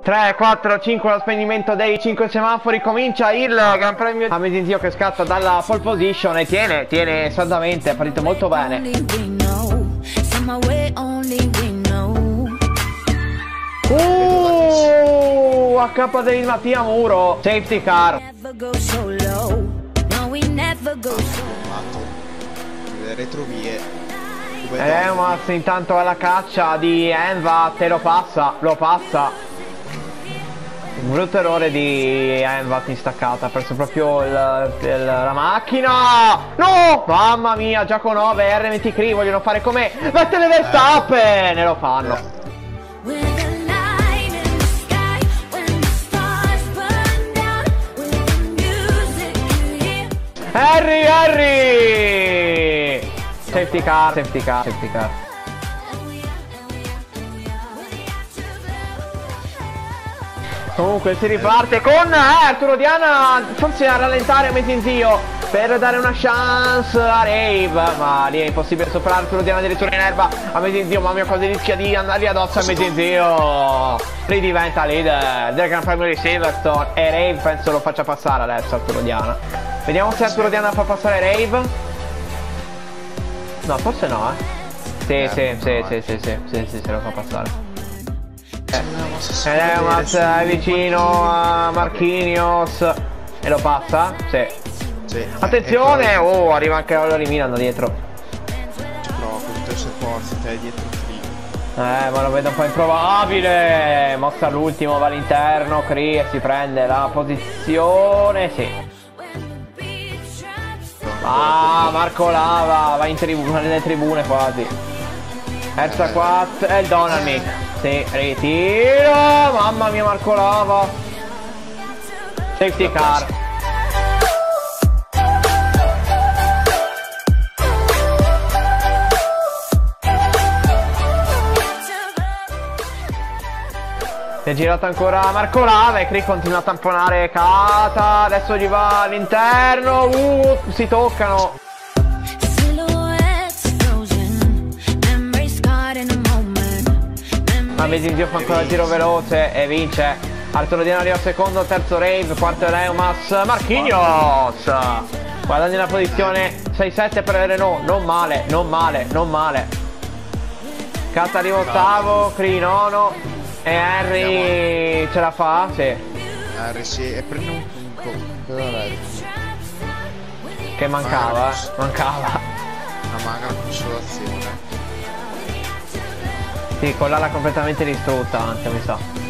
3, 4, 5, lo spegnimento dei 5 semafori, comincia il Gran Premio Amazing Zio che scatta dalla pole position e tiene saldamente, è partito molto bene. A capo di Mattia Muro, safety car. Le retrovie. Mas intanto alla caccia di Envat e lo passa. Un brutto errore di Envat in staccata, ha perso proprio la macchina. No! Mamma mia, già con 9 R23 vogliono fare come Vettel e Verstappen e lo fanno. Harry! Safety car. Comunque si riparte con Arturo Diana, forse a rallentare Amazing Zio per dare una chance a Rave, ma lì è impossibile superare Arturo Diana addirittura in erba. Amazing Zio, mamma mia, cosa rischia di andargli addosso Amazing Zio. Ridiventa leader del Gran Premio di Silverstone e Rave penso lo faccia passare adesso Arturo Diana. Vediamo se Arturo Diana fa passare Rave. No, forse no, Sì, lo fa passare. Mas è vicino a Marquinhos e lo passa? Sì. Attenzione! Oh, arriva anche la Milan da dietro. No, con tutte le sue forze, te dietro ma lo vedo un po' improbabile. Mossa all'ultimo, va all'interno, Cree e si prende la posizione, sì. Marco Lava va in nelle tribune quasi. Erza 4 e il Donalmic. Sì, ritiro. Mamma mia, Marco Lava. Safety car. Si è girato ancora Marco Lava e Cree continua a tamponare Kata. Adesso gli va all'interno. Si toccano. Amazing Zio fa ancora il giro veloce e vince. Arturo Diana arriva secondo, terzo Rave, quarto Mas. Marquinhos guadagna la posizione 6-7 per il Renault. Non male. Kata arriva ottavo, Cree nono e Harry ce la fa? Sì. Harry sì, e prende un punto. Che mancava. Manca la consolazione. Sì, quella l'ha completamente distrutta anche, mi sa.